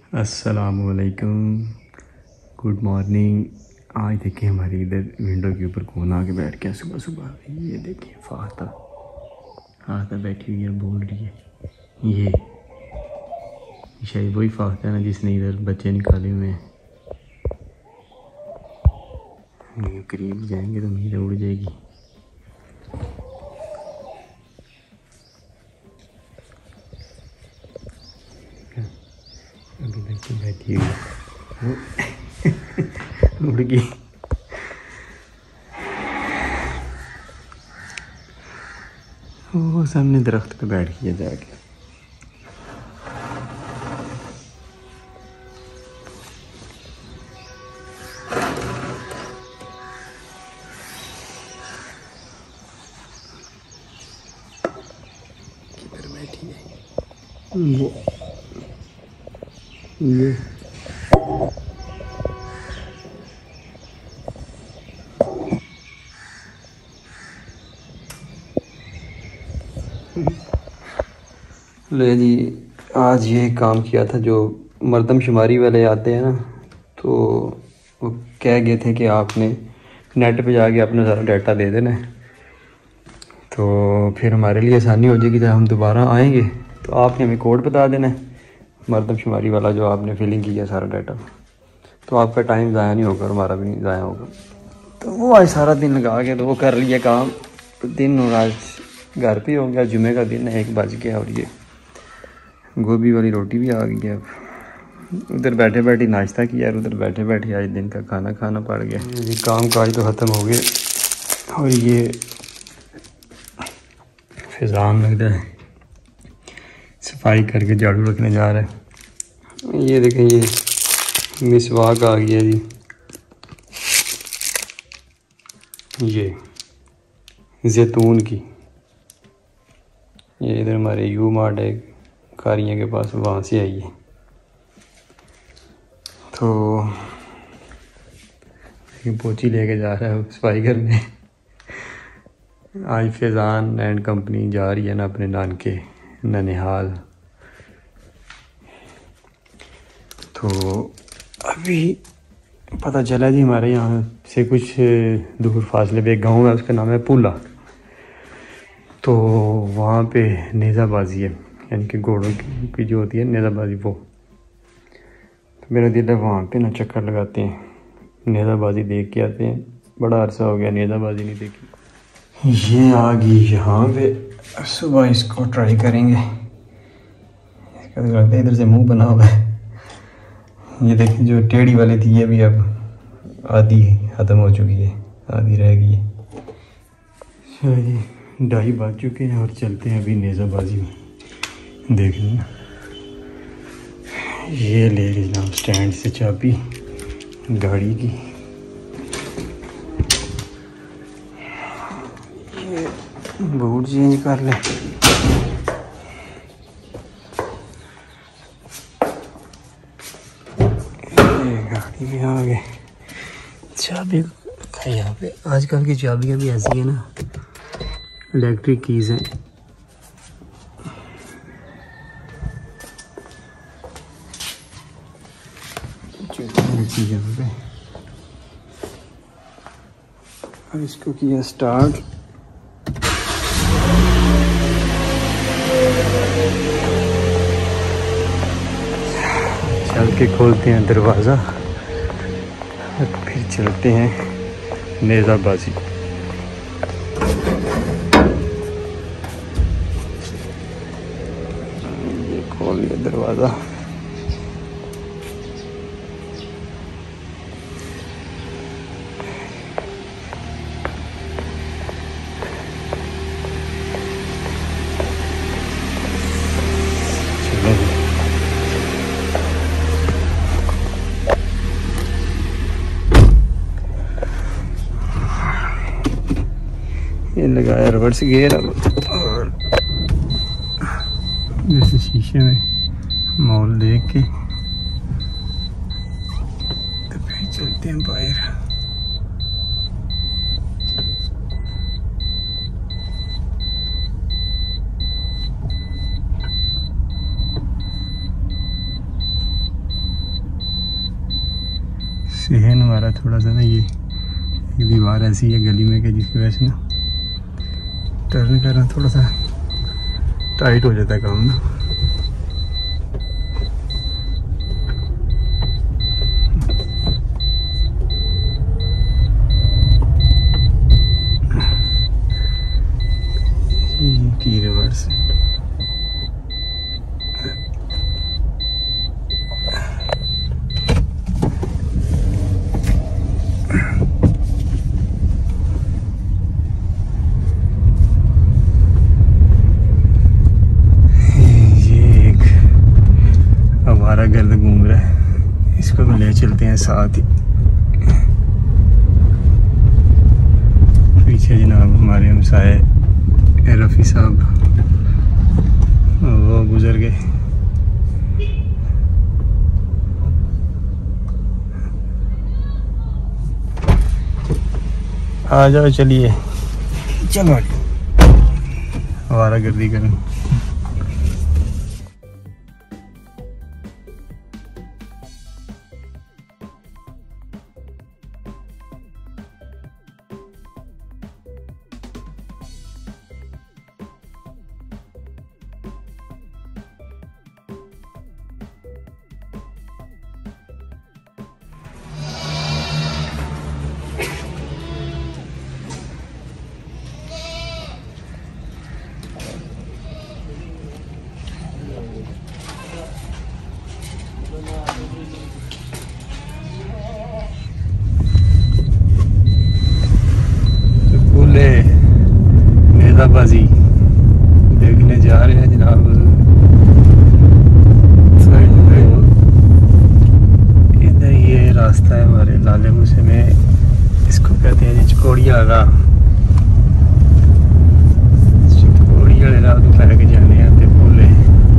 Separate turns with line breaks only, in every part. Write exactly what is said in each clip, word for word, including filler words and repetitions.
अस्सलामुअलैकुम, good morning. आज देखिए हमारी इधर विंडो के ऊपर कौन आके बैठ गया सुबह सुबह। ये देखिए फाता फाता बैठी हुई है, बोल रही है। ये शायद वही फाता है ना जिसने इधर बच्चे निकाले हुए हैं। करीब जाएंगे तो नींद उड़ जाएगी। अभी तक बैठी हुई है, उड़ गई। वो सामने दरख्त पे बैठ गया जाके। किधर बैठी है वो? ये ले जी, आज ये काम किया था जो मरदमशुमारी वाले आते हैं ना, तो वो कह गए थे कि आपने नेट पे जाके अपना सारा डाटा दे देना है, तो फिर हमारे लिए आसानी हो जाएगी। जब हम दोबारा आएंगे तो आपने हमें कोड बता देना है, मरदमशुमारी वाला जो आपने फिलिंग किया सारा डाटा, तो आपका टाइम ज़ाया नहीं होगा और हमारा भी नहीं ज़ाया होगा। तो वो आज सारा दिन लगा के तो वो कर लिया काम। तो दिन और आज घर पे हो गया, जुमे का दिन है, एक बज गया और ये गोभी वाली रोटी भी आ गई है। अब उधर बैठे बैठे नाश्ता किया और उधर बैठे बैठे आज दिन का खाना खाना पड़ गया। ये काम काज तो ख़त्म हो गए और ये फिजान लगता है सफाई करके झाड़ू रखने जा रहा है। ये देखें, ये मिसवाक आ गया जी। ये जैतून की, ये इधर हमारे यू मार्ट है कारियाँ के पास, वहाँ से आई है। तो पोची लेके जा रहा है सफाई करने। आज फैज़ान एंड कंपनी जा रही है ना अपने नानके ननिहाल। तो अभी पता चला जी हमारे यहाँ से कुछ दूर फासले पे एक गाँव है, उसका नाम है पुला। तो वहाँ पे नेज़ाबाजी है, यानी कि घोड़ों की जो होती है नेज़ाबाजी, वो। तो मेरा दिल है वहाँ पे ना चक्कर लगाते हैं, नेज़ाबाजी देख के आते हैं। बड़ा अरसा हो गया नेज़ाबाजी नहीं देखी। ये आ गई यहाँ पे, सुबह इसको ट्राई करेंगे। इसका तो लगता है इधर से मुंह बना हुआ है। ये देखिए जो टेढ़ी वाली थी ये भी अब आधी ख़त्म हो चुकी है, आधी रह गई है। चलिए ढाई बज चुके हैं और चलते हैं अभी नेज़ाबाजी में देखने। ये ले गई जनाब स्टैंड से चाबी गाड़ी की। ये बूट चेंज कर लें। ये गाड़ी भी आ गई। चाबी यहाँ पे आजकल की चाबियाँ भी ऐसी है ना, इलेक्ट्रिक कीज़ हैं। यहाँ पे और इसको किया स्टार्ट। चल के खोलते हैं दरवाज़ा और फिर चलते हैं नेज़ाबाजी। ये खोल लिया दरवाज़ा। ये लगाया रिवर्स गियर अब, और जैसे शीशे में मॉल देख के तो फिर चलते हैं बाहर। सहन हमारा थोड़ा सा ना, ये एक दीवार ऐसी है गली में कि जिसकी वजह से ना टर्न करना थोड़ा सा टाइट हो जाता है काम ना। की रिवर्स गर्द घूम रहा है, इसको भी ले चलते हैं साथ ही। पीछे जनाब हमारे हमसाए रफ़ी साहब वो गुजर गए। आ जाओ, चलिए चलो आवारा गर्दी करें। नेज़ाबाजी देखने जा रहे हैं जनाब। इधर ये रास्ता है हमारे लाले मुसे में, इसको कहते हैं जी चकोड़िया का। चकोड़िया रात को लैके जाने हैं ते भूले।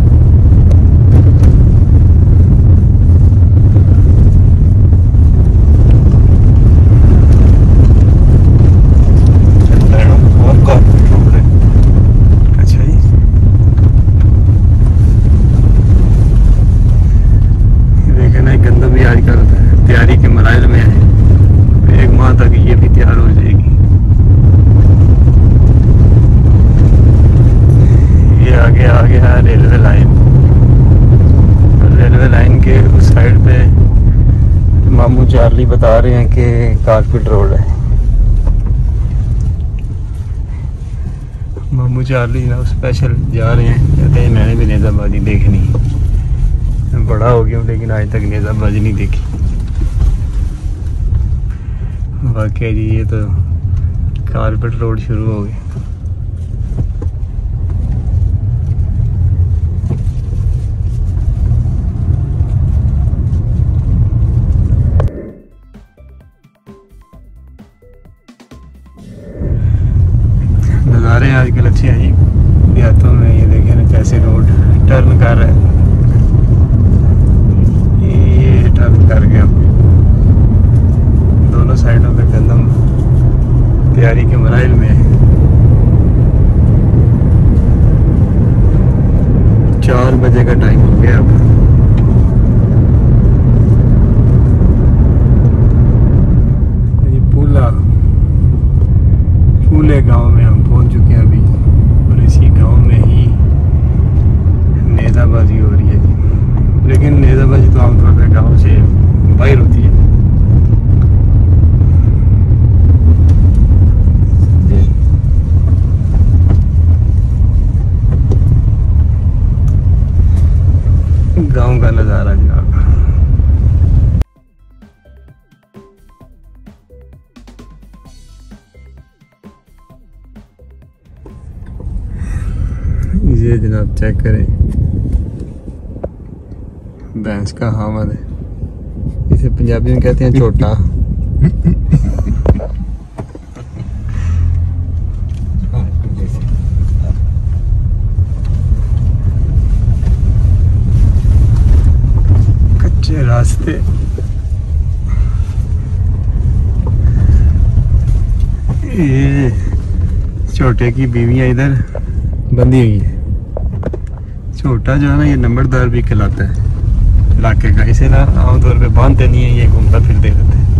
तैयारी के मराइल में है, एक माह तक ये भी तैयार हो जाएगी। ये आगे आ गया है रेलवे लाइन। रेलवे लाइन के उस साइड पे मामू चार्ली बता रहे हैं कि कारपेट रोड है। मामू चार्ली ना स्पेशल जा रहे हैं, कहते हैं मैंने भी नेज़ाबाजी देखनी। बड़ा हो गया हूँ लेकिन आज तक नेज़ाबाजी नहीं देखी। वाकई जी ये तो कारपेट रोड शुरू हो गई। नज़ारे आजकल अच्छे हैं जी देहातों में। ये देखें ना कैसे रोड टर्न कर रहा है। ये टर्न कर गया, दोनों साइडों पे गंदम तैयारी के मराइल में है। चार बजे का टाइम हो गया अब। ये पूला पूले गांव में हम पहुंच चुके हैं अभी, और इसी गांव में ही नेज़ाबाजी हो रही है। लेकिन नेज़ाबाजी तो आमतौर पर गांव से बाहर होती है। गांव का नज़ारा जनाब। ये जनाब चेक करें, भैंस का हामद है। इसे पंजाबी में कहते हैं छोटा। कच्चे रास्ते, ये छोटे की बीवियां इधर बंधी हुई है। छोटा जो है ना ये नंबरदार भी कहलाता है। इलाके का, इसे ना आमतौर पे बांधते नहीं है, ये घूमता फिरते रहते हैं,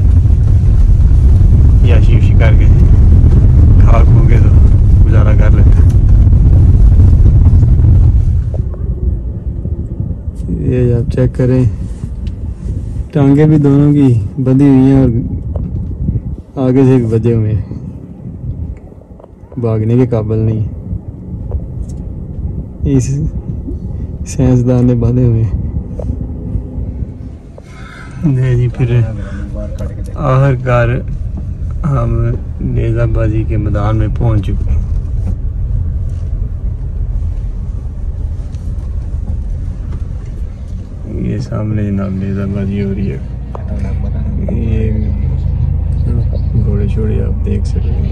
याशी उशी करके खा खू के तो गुजारा कर लेते हैं। ये आप चेक करें, टांगे भी दोनों की बंधी हुई हैं और आगे से भी बंधे हुए हैं, भागने के काबिल नहीं। इस साइंसदान ने बांधे हुए हैं। जी फिर आखिरकार हम नेज़ाबाजी के मैदान में पहुंच चुके हैं। ये सामने जनाब नेज़ाबाजी हो रही है, ये घोड़े शोड़े आप देख सकते हैं।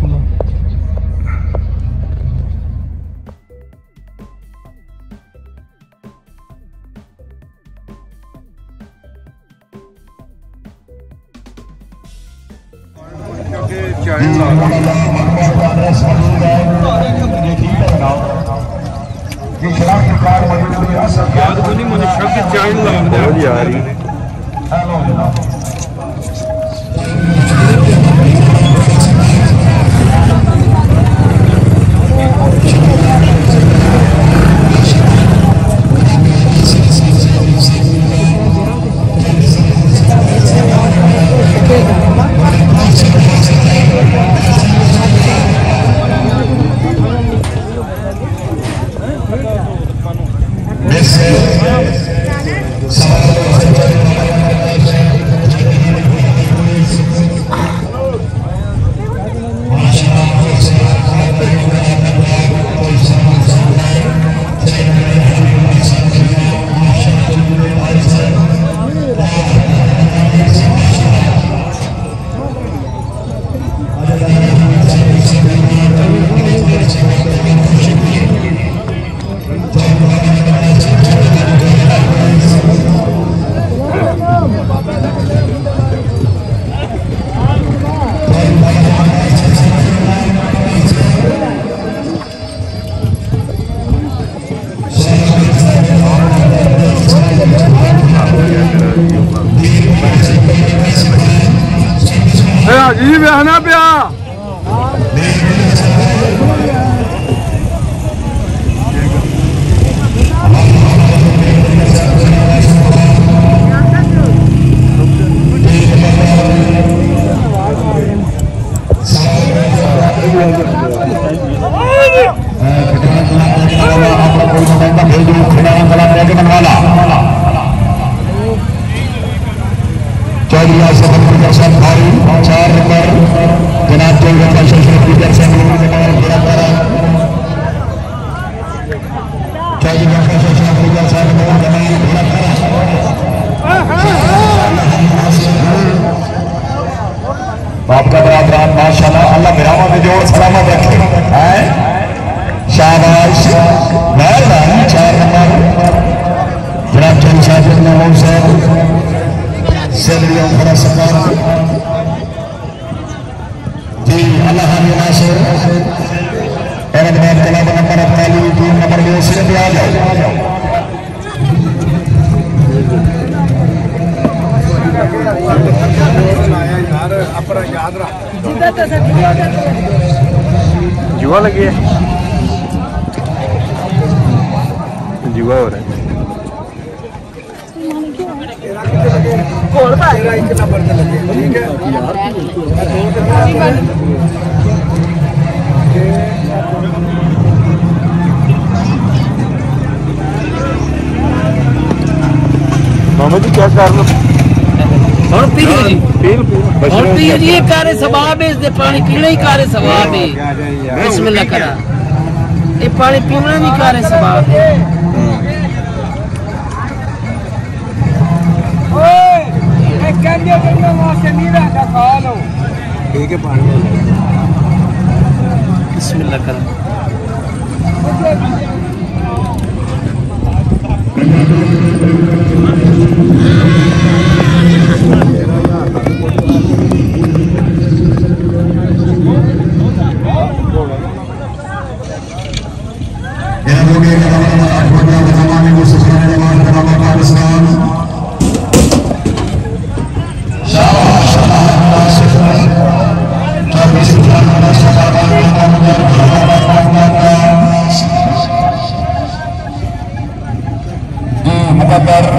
जी बहना पिया चार नंबर जनाब आपका बड़ा ब्रांड माशाल्लाह, अल्लाह मिरामा में जोड़ सलामत रखे हैं। शाबाश मेहरबानी। चार नंबर जनाब चंद साहब खड़ा सरकार जी अल्लाह नासिर नंबर अड़तालीस तीन नंबर में सिर्फ आ जाओ।
जुआ लगी है, जुआ हो रहा है। मामा जी क्या कर लो
और पियो जी और पियो जी, ये कारे सवाब है, इससे पानी पीना ही कारे सवाब है। बिस्मिल्लाह करा, ये पानी पीना भी कारे सवाब है।
ठीक है पानी
बिस्मिल्लाह करा।
Ya, यहाँ पर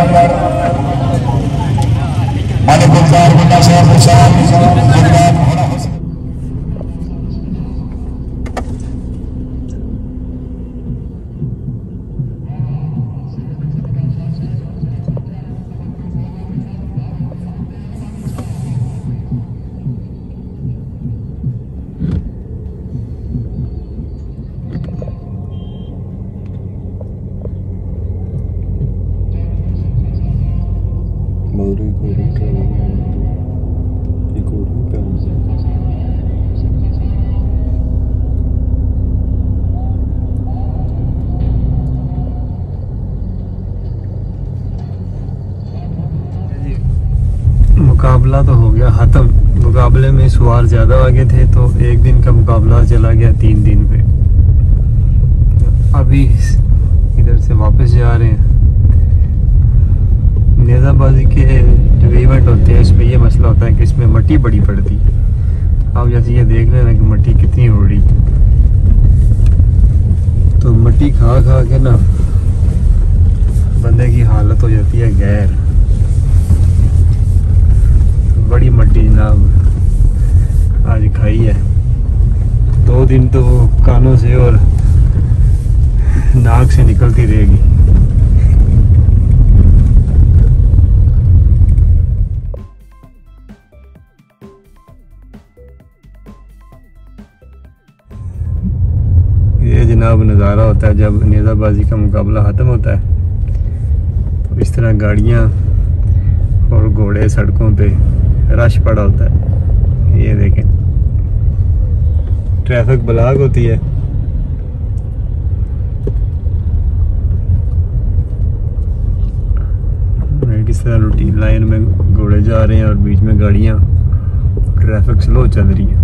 मालिक गुलजार गुल्ला साहब हुसैन
मुकाबला तो हो गया ख़त्म। मुकाबले में सवार ज़्यादा आगे थे तो एक दिन का मुकाबला चला गया तीन दिन पे। अभी इधर से वापस जा रहे हैं। नेज़ाबाजी के जो इवेंट होते हैं इसमें ये मसला होता है कि इसमें मट्टी बड़ी पड़ती है। आप जैसे ये देख रहे हैं कि मट्टी कितनी उड़ रही, तो मट्टी खा खा के ना बंदे की हालत हो जाती है गैर। बड़ी मट्टी जनाब आज खाई है। दो दिन तो वो कानों से और नाक से निकलती रहेगी। ये जनाब नज़ारा होता है जब नेज़ाबाजी का मुकाबला ख़त्म होता है। तो इस तरह गाड़ियाँ और घोड़े सड़कों पे रश पड़ा होता है। ये देखें, ट्रैफिक ब्लॉक होती है। किस तरह रूटीन लाइन में घोड़े जा रहे हैं और बीच में गाड़ियां, ट्रैफिक स्लो चल रही है।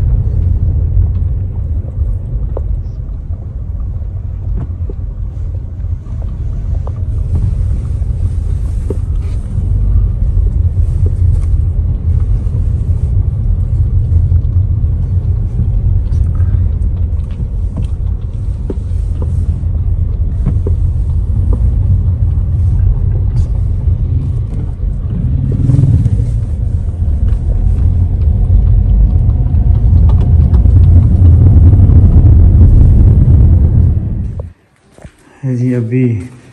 जी अभी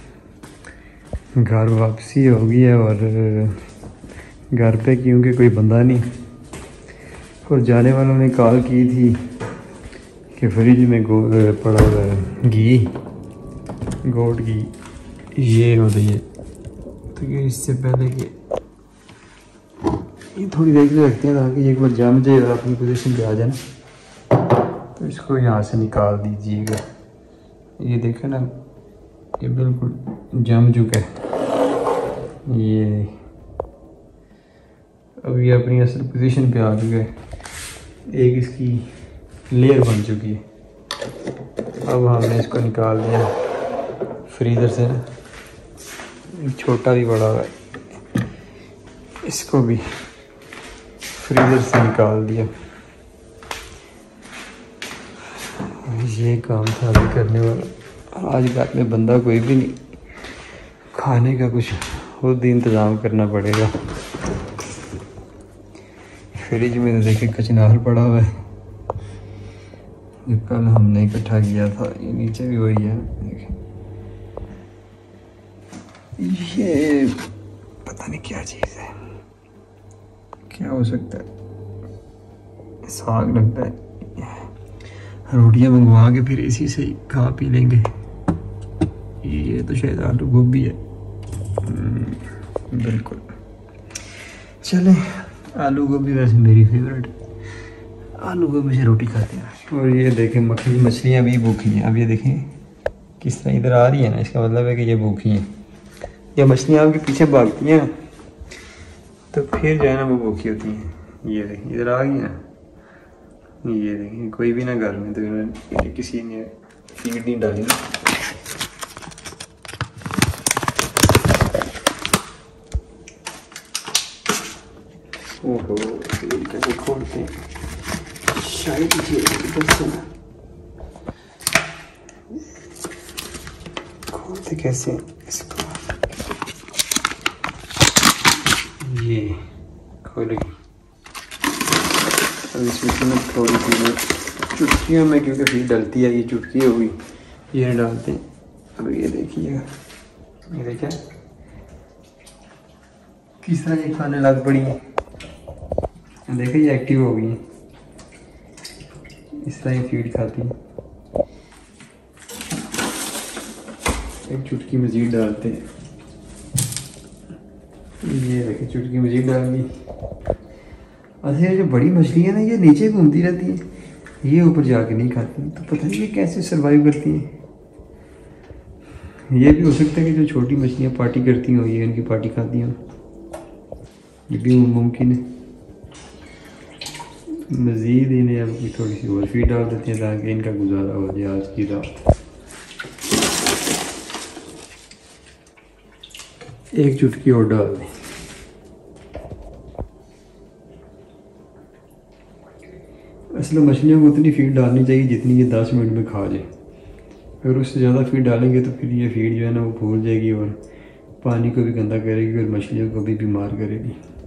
घर वापसी हो गई है और घर पे क्योंकि कोई बंदा नहीं, और जाने वालों ने कॉल की थी कि फ्रिज में गो पड़ा हुआ है घी, गोट घी, ये हो रही है। तो ये इससे पहले कि ये थोड़ी देर के रखते हैं ताकि एक बार जम जाए और अपनी पोजीशन पे आ जाए, तो इसको यहाँ से निकाल दीजिएगा। ये देखें ना, ये बिल्कुल जम चुका है। ये अब ये अपनी असल पोजीशन पे आ चुका है। एक इसकी लेयर बन चुकी है। अब हमने इसको निकाल दिया फ्रीज़र से ना, एक छोटा भी बड़ा हुआ है, इसको भी फ्रीज़र से निकाल दिया। ये काम था अभी करने वाला। आज घर में बंदा कोई भी नहीं, खाने का कुछ खुद ही इंतज़ाम करना पड़ेगा। फ्रिज में तो देखिए कचनार पड़ा हुआ है जो कल हमने इकट्ठा किया था। ये नीचे भी वही है, देखिए ये पता नहीं क्या चीज़ है, क्या हो सकता है। साग लगता है। रोटियां मंगवा के फिर इसी से ही खा पी लेंगे। ये तो शायद आलू गोभी है। बिल्कुल, चलें, आलू गोभी वैसे मेरी फेवरेट, आलू गोभी से रोटी खाते हैं। और ये देखें मछली मछलियाँ भी भूखी हैं। अब ये देखें किस तरह इधर आ रही है ना, इसका मतलब है कि ये भूखी हैं। ये मछलियाँ आपके पीछे भागती हैं तो फिर जो है ना वो भूखी होती हैं। ये देखें इधर आ गई ना, ये देखें कोई भी ना घर में, तो इन्होंने किसी ने फीड नहीं डाली। ओहो, कैसे खोलते हैं, शायद खोलते कैसे इसको। ये खोल गई। अब इसमें मैं थोड़ी सी मैं चुटकियों में, क्योंकि फीड डलती है, ये चुटकी होगी, ये डालते हैं। अब ये देखिएगा, ये देखा किस तरह ये खाने लग पड़ी है। देखिए ये एक्टिव हो गई है, इस तरह ये फीड खाती है। एक चुटकी मजीद डालते हैं, ये देखिए चुटकी मजीद डाल दी। अच्छा ये जो बड़ी मछली है ना, ये नीचे घूमती रहती है, ये ऊपर जाके नहीं खाती, तो पता नहीं ये कैसे सरवाइव करती है। ये भी हो सकता है कि जो छोटी मछलियाँ पार्टी करती हों, ये इनकी पार्टी खाती हों, ये भी मुमकिन है। मज़ीद इन्हें अब थोड़ी सी और फीड डाल देते हैं ताकि इनका गुजारा हो जाए आज की रात। एक चुटकी और डाल दें। असल मछलियों को उतनी फीड डालनी चाहिए जितनी ये दस मिनट में खा जाए। अगर उससे ज़्यादा फीड डालेंगे तो फिर ये फीड जो है ना वो फूल जाएगी और पानी को भी गंदा करेगी और मछलियों को भी बीमार करेगी।